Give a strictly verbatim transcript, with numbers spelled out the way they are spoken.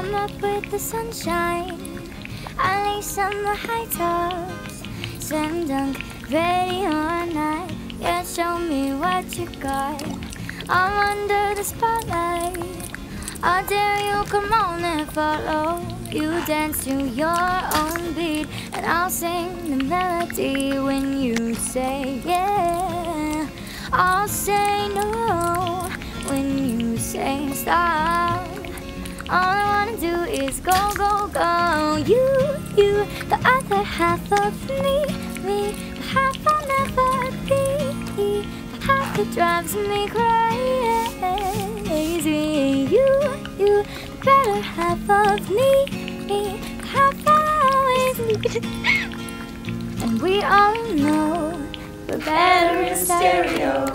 I'm up with the sunshine, I lace on the high tops, slam dunk, ready or not. Yeah, show me what you got. I'm under the spotlight, I dare you, come on and follow. You dance to your own beat, and I'll sing the melody when you say yeah. I'll say no when you say stop. All I wanna do is go, go, go. You, you, the other half of me, me, the half I'll never be, the half that drives me crazy. You, you, the better half of me, me, the half I'll always need. And we all know we're better in stereo.